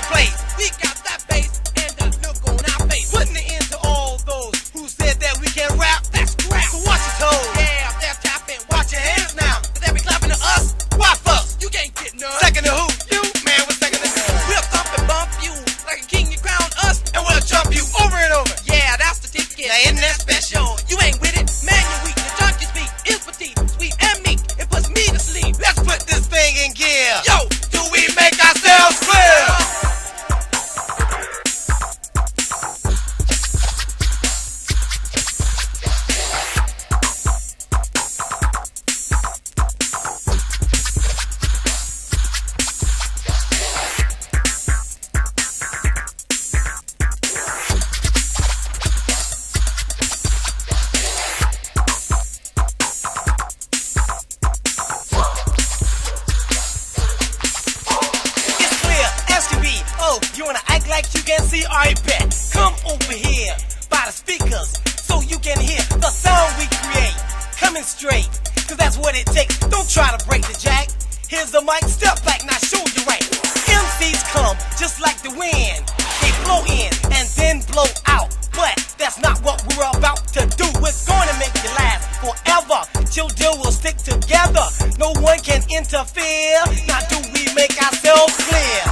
place. We got that bass and that look on our face. Putting it into all those who said that we can rap. That's crap. So watch your toes. Yeah, they're tapping. Watch your hands now. They be clapping to us. Why fuss? You can't get none. Second to who? You, man, we're second to who? We'll thump and bump you like a king. You crown us, and we'll jump you over and over. Yeah, that's the ticket. Now isn't that special? You ain't with it, man. You're weak. The junkie speak is petite, sweet and meek. It puts me to sleep. Let's put this thing in gear. Yo, do we make ourselves clear? You wanna act like you can see? I bet. Come over here by the speakers so you can hear the sound we create. Coming straight, cause that's what it takes. Don't try to break the jack. Here's the mic, step back, now show you right. MCs come just like the wind. They blow in and then blow out. But that's not what we're about to do. It's gonna make you last forever. Till deal will stick together. No one can interfere. Now do we make ourselves clear?